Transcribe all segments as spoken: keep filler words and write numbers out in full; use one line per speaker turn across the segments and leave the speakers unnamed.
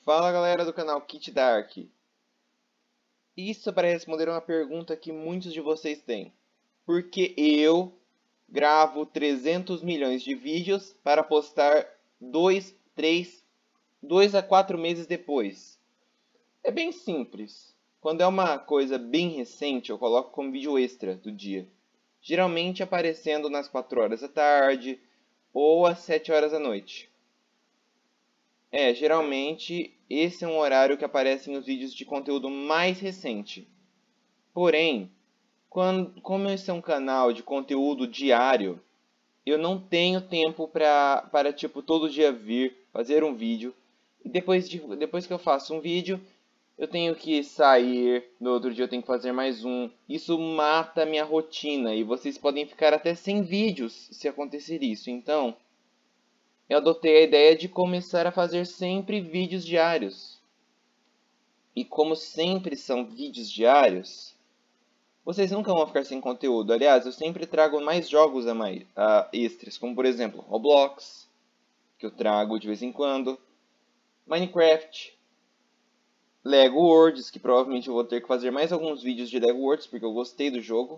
Fala galera do canal Kit Dark. Isso é para responder uma pergunta que muitos de vocês têm. Por que eu gravo trezentos milhões de vídeos para postar dois, três, dois a quatro meses depois? É bem simples. Quando é uma coisa bem recente, eu coloco como vídeo extra do dia. Geralmente aparecendo nas quatro horas da tarde ou às sete horas da noite. É, geralmente esse é um horário que aparecem os vídeos de conteúdo mais recente. Porém, quando, como esse é um canal de conteúdo diário, eu não tenho tempo pra, para, tipo, todo dia vir fazer um vídeo. E depois, de, depois que eu faço um vídeo, eu tenho que sair, no outro dia eu tenho que fazer mais um. Isso mata a minha rotina e vocês podem ficar até sem vídeos se acontecer isso. Então, eu adotei a ideia de começar a fazer sempre vídeos diários. E como sempre são vídeos diários, vocês nunca vão ficar sem conteúdo. Aliás, eu sempre trago mais jogos a mais, a extras, como por exemplo, Roblox, que eu trago de vez em quando, Minecraft, Lego Worlds, que provavelmente eu vou ter que fazer mais alguns vídeos de Lego Worlds, porque eu gostei do jogo.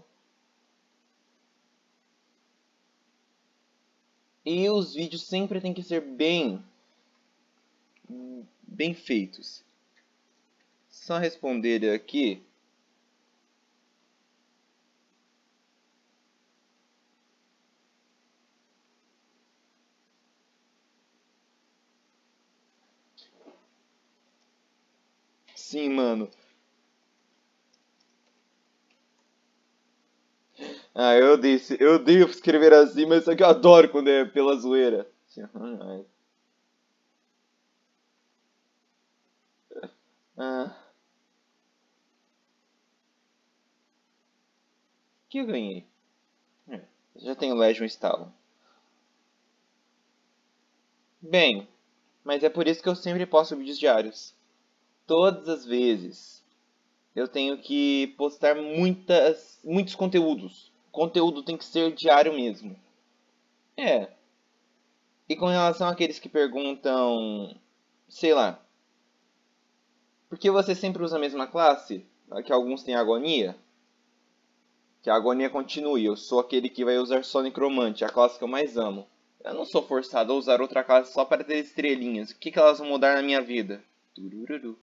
E os vídeos sempre tem que ser bem, bem feitos. Só responder aqui. Sim, mano. Ah, eu odeio, esse- eu odeio escrever assim, mas só que eu adoro quando é pela zoeira. Assim, ah, ah, que eu ganhei? É, já tenho Legion instalo. Bem, mas é por isso que eu sempre posto vídeos diários. Todas as vezes eu tenho que postar muitas, muitos conteúdos. O conteúdo tem que ser diário mesmo. É. E com relação àqueles que perguntam, sei lá, por que você sempre usa a mesma classe? Que alguns têm agonia? Que a agonia continue. Eu sou aquele que vai usar só Necromante, a classe que eu mais amo. Eu não sou forçado a usar outra classe só para ter estrelinhas. O que, que elas vão mudar na minha vida? Turururu.